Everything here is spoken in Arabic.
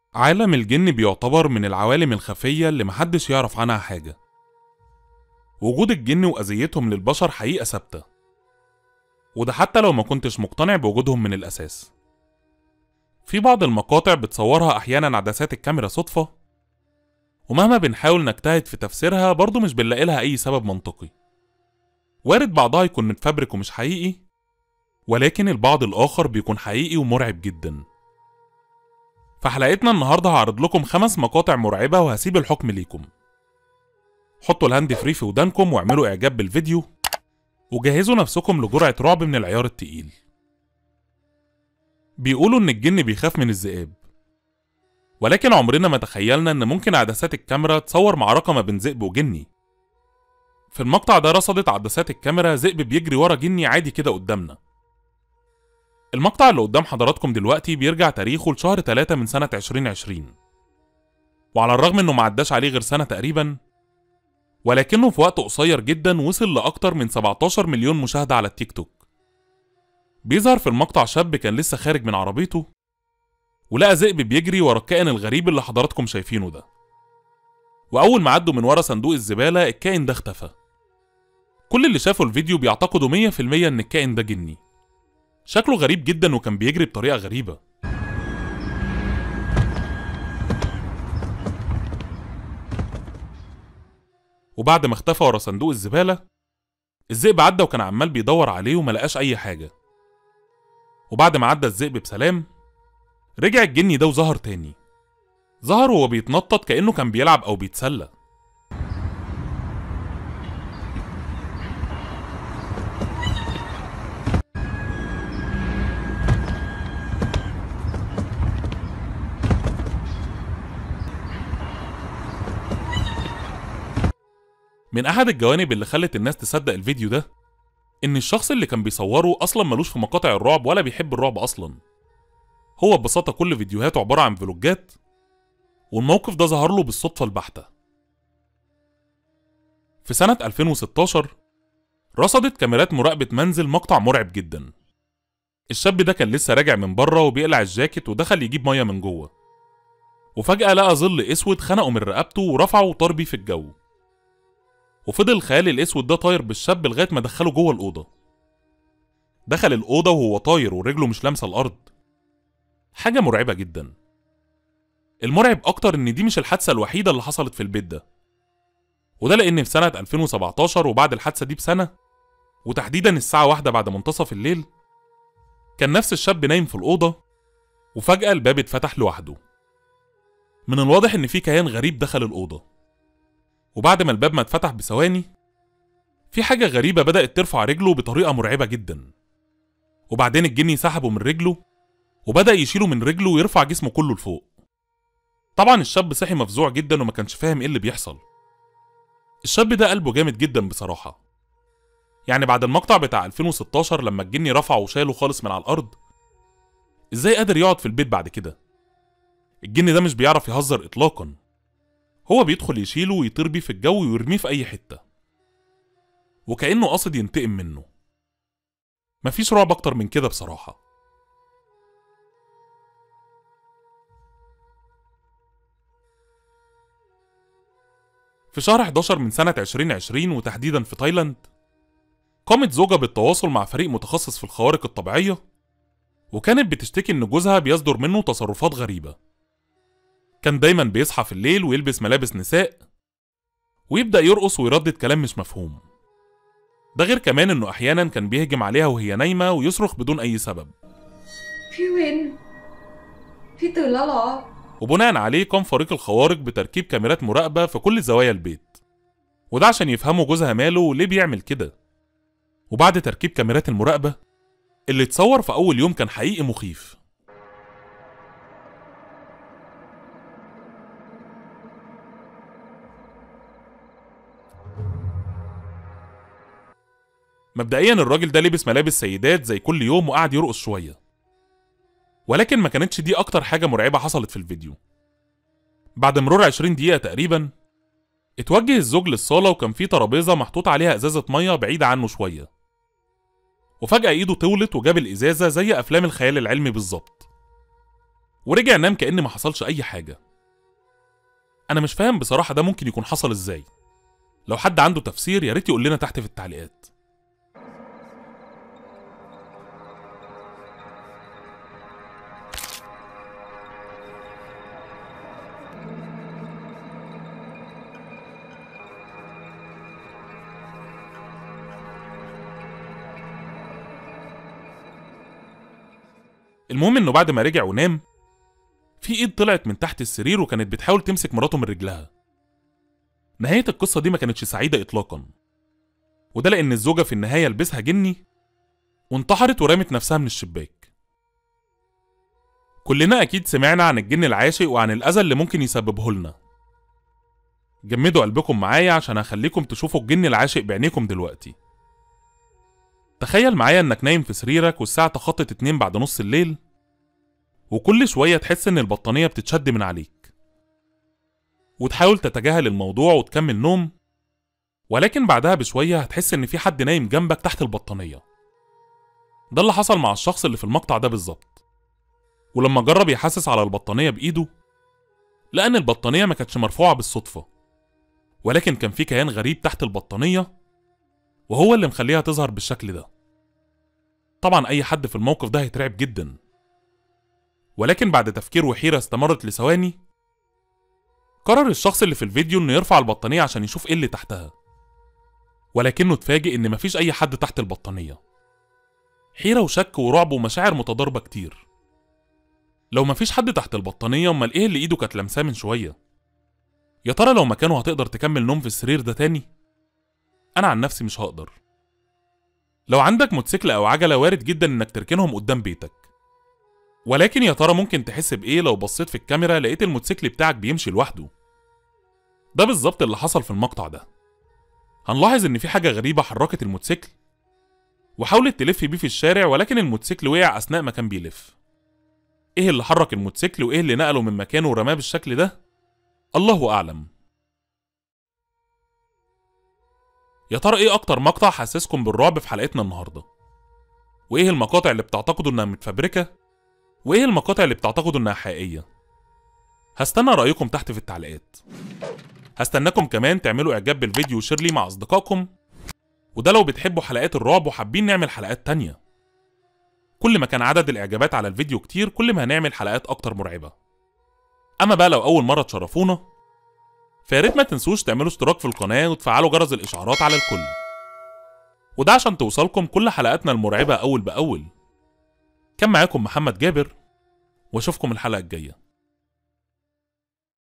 عالم الجن بيعتبر من العوالم الخفية اللي محدش يعرف عنها حاجة. وجود الجن وأذيتهم للبشر حقيقة ثابتة، وده حتى لو ما كنتش مقتنع بوجودهم من الأساس. في بعض المقاطع بتصورها أحيانا عدسات الكاميرا صدفة، ومهما بنحاول نجتهد في تفسيرها برضه مش بنلاقي لها أي سبب منطقي. وارد بعضها يكون متفبرك ومش حقيقي، ولكن البعض الآخر بيكون حقيقي ومرعب جدا. في حلقتنا النهاردة هعرض لكم 5 مقاطع مرعبة وهسيب الحكم ليكم. حطوا الهاند فري في ودانكم واعملوا إعجاب بالفيديو، وجهزوا نفسكم لجرعة رعب من العيار التقيل. بيقولوا إن الجن بيخاف من الذئاب، ولكن عمرنا ما تخيلنا إن ممكن عدسات الكاميرا تصور معركة ما بين ذئب وجني. في المقطع ده رصدت عدسات الكاميرا ذئب بيجري ورا جني عادي كده قدامنا. المقطع اللي قدام حضراتكم دلوقتي بيرجع تاريخه لشهر 3 من سنة 2020، وعلى الرغم إنه معداش عليه غير سنة تقريبا، ولكنه في وقت قصير جدا وصل لأكتر من 17 مليون مشاهدة على التيك توك. بيظهر في المقطع شاب كان لسه خارج من عربيته، ولقى ذئب بيجري ورا الكائن الغريب اللي حضراتكم شايفينه ده. وأول ما عدوا من ورا صندوق الزبالة الكائن ده اختفى. كل اللي شافوا الفيديو بيعتقدوا 100% إن الكائن ده جني. شكله غريب جدا وكان بيجري بطريقة غريبة. وبعد ما اختفى ورا صندوق الزبالة، الذئب عدى وكان عمال بيدور عليه وملقاش أي حاجة. وبعد ما عدى الذئب بسلام، رجع الجني ده وظهر تاني. ظهر وهو بيتنطط كأنه كان بيلعب أو بيتسلى. من أحد الجوانب اللي خلت الناس تصدق الفيديو ده، إن الشخص اللي كان بيصوره أصلا ملوش في مقاطع الرعب ولا بيحب الرعب أصلا. هو ببساطة كل فيديوهاته عبارة عن فلوجات، والموقف ده ظهر له بالصدفة البحتة. في سنة 2016 رصدت كاميرات مراقبة منزل مقطع مرعب جدا. الشاب ده كان لسه راجع من بره وبيقلع الجاكيت ودخل يجيب مية من جوه، وفجأة لقى ظل اسود خنقه من رقبته ورفعه وطار بيه في الجو. وفضل الخيال الاسود ده طاير بالشاب لغاية ما دخله جوه الأوضة. دخل الأوضة وهو طاير ورجله مش لامسة الأرض. حاجة مرعبة جدا. المرعب أكتر إن دي مش الحادثة الوحيدة اللي حصلت في البيت ده، وده لأن في سنة 2017 وبعد الحادثة دي بسنة، وتحديدا الساعة 1 بعد منتصف الليل، كان نفس الشاب نايم في الأوضة، وفجأة الباب اتفتح لوحده. من الواضح إن في كيان غريب دخل الأوضة. وبعد ما الباب ما اتفتح بثواني، في حاجة غريبة بدأت ترفع رجله بطريقة مرعبة جدا. وبعدين الجني سحبه من رجله وبدأ يشيله من رجله ويرفع جسمه كله لفوق. طبعا الشاب صحي مفزوع جدا وما كانش فاهم ايه اللي بيحصل. الشاب ده قلبه جامد جدا بصراحة. يعني بعد المقطع بتاع 2016 لما الجني رفعه وشاله خالص من على الأرض، ازاي قادر يقعد في البيت بعد كده؟ الجني ده مش بيعرف يهزر إطلاقا. هو بيدخل يشيله ويطير بيه في الجو ويرميه في أي حتة، وكأنه قاصد ينتقم منه. مفيش رعب أكتر من كده بصراحة. في شهر 11 من سنة 2020 وتحديدا في تايلاند، قامت زوجة بالتواصل مع فريق متخصص في الخوارق الطبيعية، وكانت بتشتكي إن جوزها بيصدر منه تصرفات غريبة. كان دايما بيصحى في الليل ويلبس ملابس نساء، ويبدأ يرقص ويردد كلام مش مفهوم. ده غير كمان إنه أحيانا كان بيهجم عليها وهي نايمة ويصرخ بدون أي سبب. พี่วิน พี่ตื่นแล้วเหรอ وبناء عليه قام فريق الخوارق بتركيب كاميرات مراقبة في كل زوايا البيت، وده عشان يفهموا جوزها ماله وليه بيعمل كده. وبعد تركيب كاميرات المراقبة، اللي اتصور في أول يوم كان حقيقي مخيف. مبدئيا الراجل ده لبس ملابس سيدات زي كل يوم وقعد يرقص شوية، ولكن ما كانتش دي أكتر حاجة مرعبة حصلت في الفيديو. بعد مرور 20 دقيقة تقريبا، اتوجه الزوج للصالة وكان في ترابيزة محطوط عليها إزازة مية بعيدة عنه شوية. وفجأة إيده طولت وجاب الإزازة زي أفلام الخيال العلمي بالظبط، ورجع نام كأن ما حصلش أي حاجة. أنا مش فاهم بصراحة ده ممكن يكون حصل إزاي. لو حد عنده تفسير ياريت يقول لنا تحت في التعليقات. المهم إنه بعد ما رجع ونام، في إيد طلعت من تحت السرير وكانت بتحاول تمسك مراته من رجلها. نهاية القصة دي ما كانتش سعيدة إطلاقا، وده لأن الزوجة في النهاية لبسها جني وانتحرت ورمت نفسها من الشباك. كلنا أكيد سمعنا عن الجن العاشق وعن الأذى اللي ممكن يسببه لنا. جمدوا قلبكم معايا عشان هخليكم تشوفوا الجن العاشق بعينيكم دلوقتي. تخيل معايا إنك نايم في سريرك والساعة تخطت 2 بعد نص الليل، وكل شوية تحس إن البطانية بتتشد من عليك، وتحاول تتجاهل الموضوع وتكمل نوم، ولكن بعدها بشوية هتحس إن في حد نايم جنبك تحت البطانية. ده اللي حصل مع الشخص اللي في المقطع ده بالظبط. ولما جرب يحسس على البطانية بإيده، لقى إن البطانية ما كانتش مرفوعة بالصدفة، ولكن كان في كيان غريب تحت البطانية وهو اللي مخليها تظهر بالشكل ده. طبعا أي حد في الموقف ده هيترعب جدا، ولكن بعد تفكير وحيرة استمرت لثواني، قرر الشخص اللي في الفيديو إنه يرفع البطانية عشان يشوف إيه اللي تحتها، ولكنه اتفاجئ إن مفيش أي حد تحت البطانية. حيرة وشك ورعب ومشاعر متضاربة كتير. لو مفيش حد تحت البطانية، أمال إيه اللي إيده كانت لمساه من شوية؟ يا ترى لو مكانه هتقدر تكمل نوم في السرير ده تاني؟ أنا عن نفسي مش هقدر. لو عندك موتوسيكل أو عجلة وارد جدا إنك تركنهم قدام بيتك، ولكن يا ترى ممكن تحس بإيه لو بصيت في الكاميرا لقيت الموتوسيكل بتاعك بيمشي لوحده؟ ده بالظبط اللي حصل في المقطع ده. هنلاحظ إن في حاجة غريبة حركت الموتوسيكل وحاولت تلف بيه في الشارع، ولكن الموتوسيكل وقع أثناء ما كان بيلف. إيه اللي حرك الموتوسيكل وإيه اللي نقله من مكانه ورماه بالشكل ده؟ الله أعلم. يا ترى إيه أكتر مقطع حسسكم بالرعب في حلقتنا النهاردة؟ وإيه المقاطع اللي بتعتقدوا إنها متفبركة؟ وإيه المقاطع اللي بتعتقدوا إنها حقيقية؟ هستنى رأيكم تحت في التعليقات. هستناكم كمان تعملوا إعجاب بالفيديو وشير ليه مع أصدقائكم، وده لو بتحبوا حلقات الرعب وحابين نعمل حلقات تانية. كل ما كان عدد الإعجابات على الفيديو كتير، كل ما هنعمل حلقات أكتر مرعبة. أما بقى لو أول مرة تشرفونا، فياريت ما تنسوش تعملوا اشتراك في القناة وتفعلوا جرس الإشعارات على الكل، وده عشان توصلكم كل حلقاتنا المرعبة أول بأول. كان معاكم محمد جابر، واشوفكم الحلقة الجاية.